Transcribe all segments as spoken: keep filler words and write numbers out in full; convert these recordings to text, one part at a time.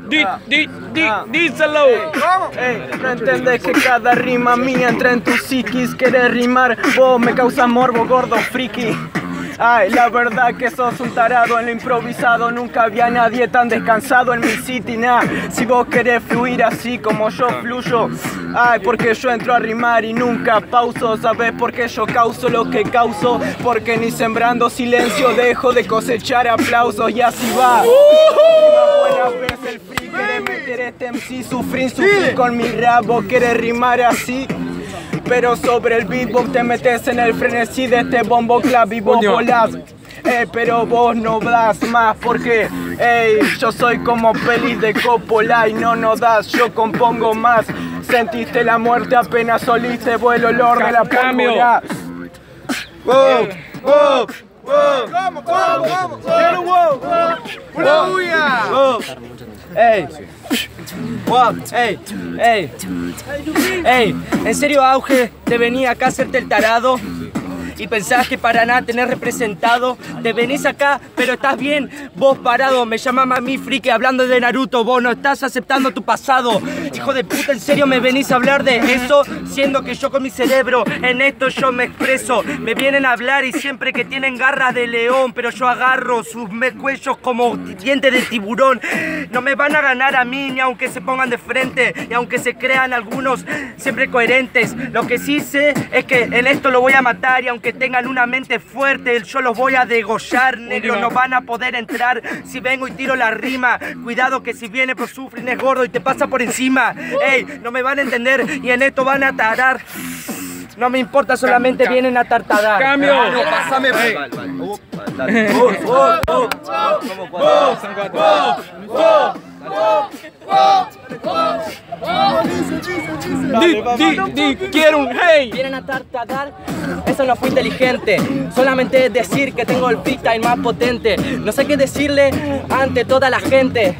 Di, di, di, díselo. Ey, no entendés que cada rima mía entra en tu psiquis. Querés rimar, vos me causas morbo, gordo friki. Ay, la verdad que sos un tarado en lo improvisado. Nunca había nadie tan descansado en mi city, nah. Si vos querés fluir así como yo fluyo, ay, porque yo entro a rimar y nunca pauso. ¿Sabes por qué yo causo lo que causo? Porque ni sembrando silencio dejo de cosechar aplausos. Y así va. Buena vez el free quiere meter este M C, sufrir, sufrir con mi rap. Vos querés rimar así, pero sobre el beatbox te metes en el frenesí de este bombo clap y vos volás. Eh, pero vos no das más porque, ey, yo soy como peli de Coppola y no nos das, yo compongo más. Sentiste la muerte apenas oliste vos el olor de la pólvora. ¡Wow! ¡Wow! ¡Wow! ¡Vamos, vamos, vamos! ¡Quiero wow! ¡Una bulla! ¡Wow! ¡Ey! ¡Wow! ¡Ey! ¡Ey! ¡Ey! ¿En serio, Auge, te venía acá a hacerte el tarado? Y pensás que para nada tenés representado. Te venís acá, pero estás bien. Vos parado, me llama Mami Friki hablando de Naruto. Vos no estás aceptando tu pasado. Hijo de puta, ¿en serio me venís a hablar de eso? Siendo que yo con mi cerebro en esto yo me expreso. Me vienen a hablar y siempre que tienen garras de león, pero yo agarro sus cuellos como dientes de tiburón. No me van a ganar a mí, ni aunque se pongan de frente, y aunque se crean algunos siempre coherentes. Lo que sí sé es que en esto lo voy a matar, y aunque tengan una mente fuerte, yo los voy a degollar, negro, no van a poder entrar si vengo y tiro la rima. Cuidado que si viene pues sufren, es gordo y te pasa por encima. Ey, no me van a entender y en esto van a tarar. No me importa, solamente vienen a tartadar. Cambio. No, pásame. Di, di, di, quiero un hey. Vienen a tartadar, eso no fue inteligente. Solamente decir que tengo el freestyle más potente. No sé qué decirle ante toda la gente.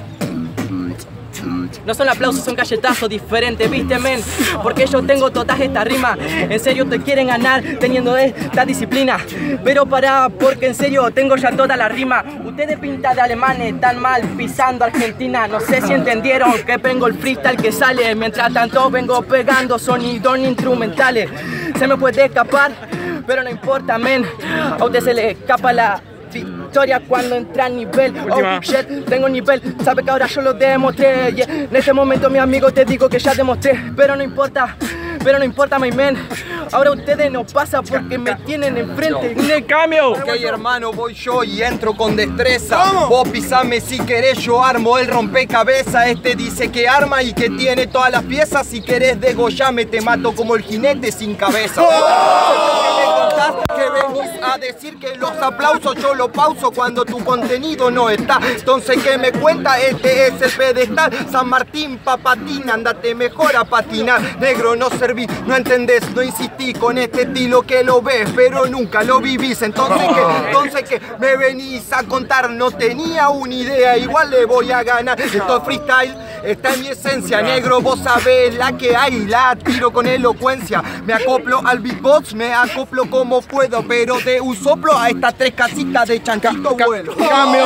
No son aplausos, son galletazos diferentes, ¿viste, men? Porque yo tengo todas estas rimas. En serio te quieren ganar teniendo esta disciplina. Pero pará, porque en serio tengo ya toda la rima. Ustedes pintan de alemanes tan mal pisando Argentina. No sé si entendieron que vengo el freestyle que sale. Mientras tanto vengo pegando sonidos instrumentales. Se me puede escapar, pero no importa, men. A usted se le escapa la victoria cuando entra a nivel. Oh shit, tengo nivel, sabe que ahora yo lo demostré, yeah. En este momento mi amigo te digo que ya demostré. Pero no importa, pero no importa, my man. Ahora ustedes no pasan porque me tienen enfrente. ¡Un cambio! Ok, hermano, voy yo y entro con destreza. ¿Cómo? Vos pisame si querés, yo armo el rompecabezas. Este dice que arma y que tiene todas las piezas. Si querés degollame, te mato como el jinete sin cabeza. ¡Oh! Que venís a decir que los aplausos yo lo pauso cuando tu contenido no está. Entonces, ¿qué me cuenta? Este es el pedestal. San Martín, papatina, andate mejor a patinar. Negro, no serví, no entendés, no insistí con este estilo que lo ves, pero nunca lo vivís. Entonces, ¿qué? Entonces, ¿qué me venís a contar? No tenía una idea, igual le voy a ganar. Esto es freestyle, está en mi esencia, negro, vos sabés la que hay, la tiro con elocuencia. Me acoplo al beatbox, me acoplo como puedo, pero de un soplo a estas tres casitas de chanchito vuelo. Cambio.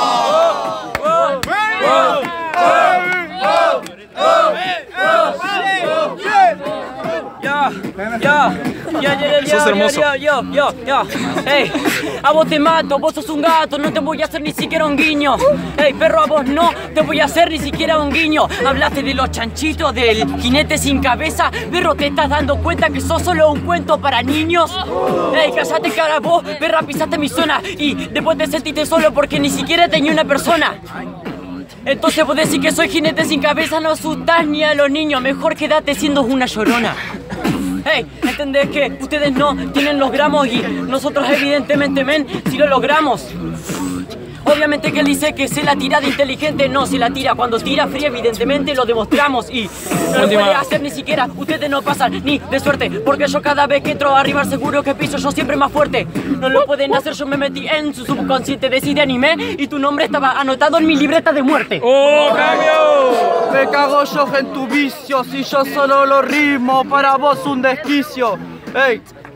Yo, yo, yo, yo, yo, Sos hermoso. yo, yo, yo, yo, hey, a vos te mato, vos sos un gato, no te voy a hacer ni siquiera un guiño. Hey, perro, a vos no te voy a hacer ni siquiera un guiño. Hablaste de los chanchitos, del jinete sin cabeza. Perro, ¿te estás dando cuenta que sos solo un cuento para niños? Hey, cállate que ahora vos, perra, pisaste mi zona y después te sentiste solo porque ni siquiera tenía una persona. Entonces vos decís que soy jinete sin cabeza, no asustás ni a los niños, mejor quédate siendo una llorona. Hey, ¿entendés que ustedes no tienen los gramos y nosotros evidentemente, men, si lo logramos? Obviamente que él dice que se la tira de inteligente, no, se la tira cuando tira fría, evidentemente lo demostramos y no lo puede hacer ni siquiera, ustedes no pasan ni de suerte, porque yo cada vez que entro a arribar seguro que piso yo siempre más fuerte. No lo pueden hacer, yo me metí en su subconsciente, decidí anime y tu nombre estaba anotado en mi libreta de muerte. ¡Oh, cambio! Me cago yo en tu vicio, si yo solo lo ritmo, para vos un desquicio. Hey,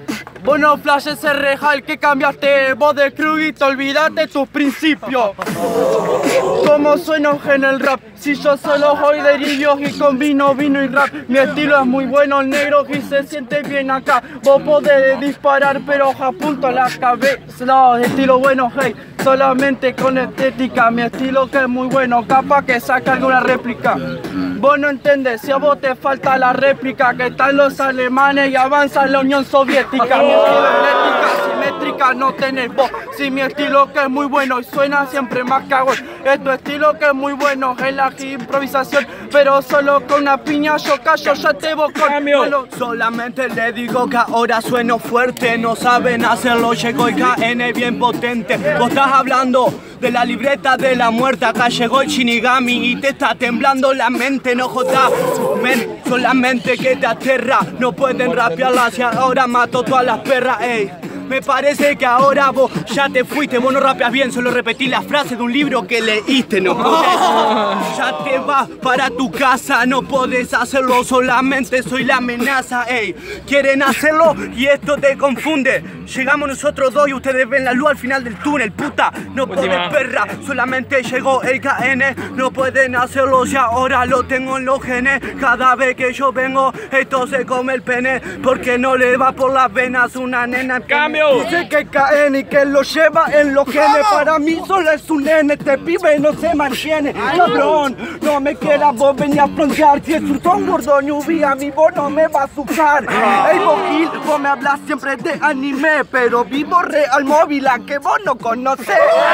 Bueno, Flash ese rejal que cambiaste voz de crew y te olvidaste tus principios. ¿Cómo sueno en el rap? Si yo solo soy de libios y combino vino y rap. Mi estilo es muy bueno, negro, y se siente bien acá. Vos podés disparar, pero apunto a la cabeza. No, estilo bueno, hey, solamente con estética. Mi estilo que es muy bueno, capaz que saca alguna réplica. Vos no entendés, si a vos te falta la réplica, que están los alemanes y avanza la Unión Soviética. Mi estilo es eléctrica, simétrica, no tenés vos. Si mi estilo que es muy bueno y suena siempre más cagón. Es tu estilo que es muy bueno, es la improvisación, pero solo con una piña yo callo, ya te voy con cambio. Solamente le digo que ahora sueno fuerte, no saben hacerlo, llegó el K N bien potente. Vos estás hablando de la libreta de la muerte, acá llegó el Shinigami y te está temblando la mente, no jodas, men, solamente que te aterra, no pueden rapearla si ahora mato todas las perras, ey. Me parece que ahora vos ya te fuiste, vos no rapeas bien, solo repetí la frase de un libro que leíste, no podés. Ya te vas para tu casa, no podés hacerlo, solamente soy la amenaza, ey. Quieren hacerlo y esto te confunde. Llegamos nosotros dos y ustedes ven la luz al final del túnel, puta. No podés, perra, solamente llegó el K N. No pueden hacerlo si ahora lo tengo en los genes. Cada vez que yo vengo, esto se come el pene, porque no le va por las venas una nena. ¡Cambio! Dice que K N y que lo lleva en los genes. Para mí solo es un nene, este pibe no se mantiene. Cabrón, no me quieras vos venir a frontear. Si es un son gordo ñubi, a mí vos no me vas a usar. Ey, vos Gil, vos me hablas siempre de anime, pero vivo real móvil, a que vos no conocés.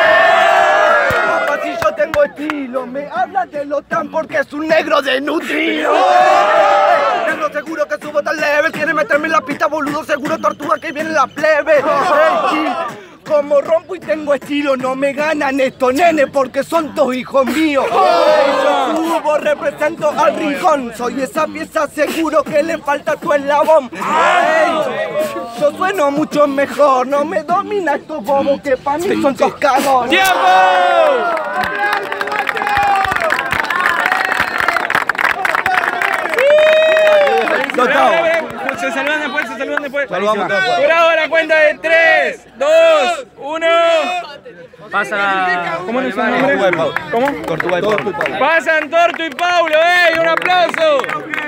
Papá, si yo tengo estilo, me hablas de lo tan porque es un negro desnutrido. Negro seguro que subo tan leve, quiere meterme en la pista, boludo, seguro tortuga que viene la plebe. Hey, Gil, como rompo y tengo estilo, no me ganan estos nenes porque son todos hijos míos. Hey, yo subo, represento al rincón, soy esa pieza seguro que le falta tu eslabón. Hey, yo sueno mucho mejor, no me domina estos bobos que para mí son tos cagones. ¡Tiempo! Se saludan después, se saludan después. Saludamos todos. Por ahora, cuenta de tres, dos, uno. Pasa. ¿Cómo es su nombre? Tortuga y Pablo. ¿Cómo? Tortuga y Pablo. Pasan Tortu y Paulo, ¡ey! ¡Un aplauso!